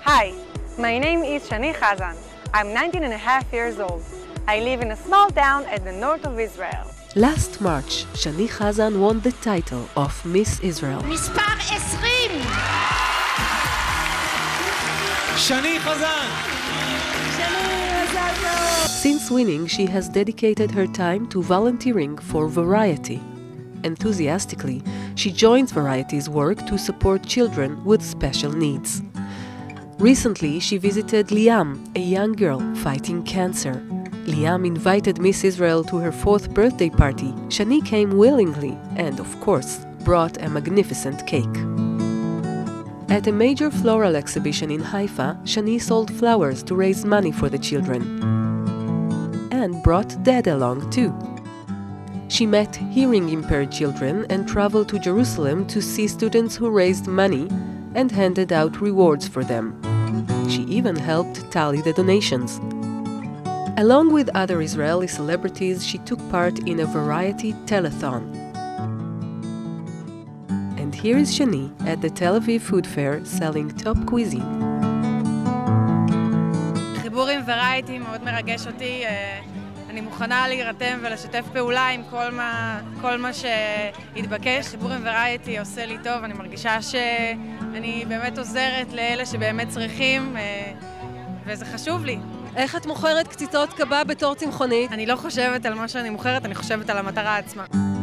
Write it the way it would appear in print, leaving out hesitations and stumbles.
Hi, my name is Shani Khazan. I'm 19 and a half years old. I live in a small town at the north of Israel. Last March, Shani Khazan won the title of Miss Israel. מספר 20! Shani Khazan! Since winning, she has dedicated her time to volunteering for Variety. Enthusiastically, she joins Variety's work to support children with special needs. Recently, she visited Liam, a young girl fighting cancer. Liam invited Miss Israel to her 4th birthday party. Shani came willingly and, of course, brought a magnificent cake. At a major floral exhibition in Haifa, Shani sold flowers to raise money for the children. And brought Dad along too. She met hearing-impaired children and traveled to Jerusalem to see students who raised money and handed out rewards for them. She even helped tally the donations. Along with other Israeli celebrities, she took part in a Variety telethon. And here is Shani at the Tel Aviv Food Fair selling top cuisine. חיבור עם Variety מאוד מרגש אותי. אני מוכנה להירתם ולשתף פעולה עם כל מה שהתבקש. חיבור עם Variety עושה לי טוב, אני מרגישה שאני באמת עוזרת לאלה שבאמת צריכים, וזה חשוב לי. איך את מוכרת קציצות קבב בתור צמחונית? אני לא חושבת על מה שאני מוכרת, אני חושבת על המטרה עצמה.